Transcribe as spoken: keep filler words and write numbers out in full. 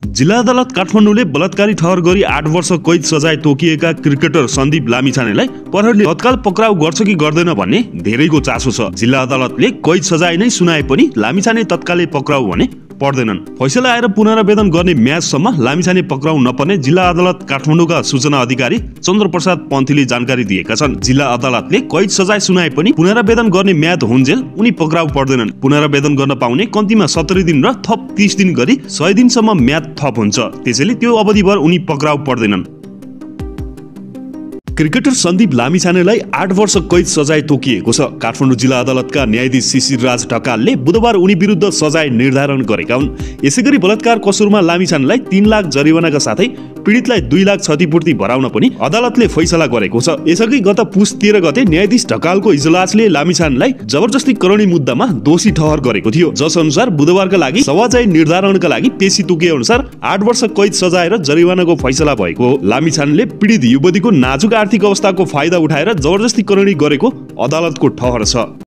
जिल्ला अदालत काठमाडौँले बलात्कारी ठहर गरी आठ वर्ष कैद सजाय तोकिएका क्रिकेटर सन्दीप लामिछानेलाई प्रहरीले तत्काल पक्राउ गर्छ कि गर्दैन भन्ने धेरैको चासो छ। जिल्ला अदालतले कैद सजाय नै सुनाए पनि लामिछाने तत्कालै पक्राउ भने पर्दैनन्। फैसला आएर पुनरावेदन गर्ने म्याचसम्म लामिछाने पक्राउ नपर्ने जिल्ला अदालत काठमाडौँका सूचना अधिकारी चन्द्र प्रसाद पन्थीले जानकारी दिएका छन्। जिल्ला अदालतले कैद सजाय सुनाए पनि पुनरावेदन गर्ने म्याद हुन्जेल उनी पक्राउ पर्दैनन्। पुनरावेदन गर्न पाउने कम्तीमा सत्तरी दिन र थप तीस दिन गरी सय दिनसम्म म्याद थप हुन्छ। त्यसैले त्यो अवधिभर उनी पक्राउ पर्दैनन्। क्रिकेटर सन्दीप लामिछानेलाई आठ वर्ष कैद सजाय तोकिएको छ। काठमाडौँ जिल्ला अदालतका न्यायाधीश शिशिर राज ढकालले बुधबार उनी विरुद्ध सजाय निर्धारण गरेका हुन्। यसैगरी बलात्कार कसुरमा लामिछानेलाई तीन लाख जरिवानाका साथै पीडितलाई दुई लाख क्षतिपूर्ति भराउन पनि अदालतले फैसला गरेको छ। यसअघि गत पुस तेह्र गते न्यायाधीश ढकालको इजलासले लामिछानेलाई जबरजस्ती करणी मुद्दामा दोषी ठहर गरेको थियो, जस अनुसार बुधबारका लागि सजाय निर्धारणका लागि पेशी तोकिए अनुसार आठ वर्ष कैद सजाय र जरिवानाको फैसला भएको हो। लामिछानेले पीडित युवतीको नाजुक आर्थिक अवस्थाको फाइदा उठाएर जबरजस्ती करणी गरेको अदालतको ठहर छ।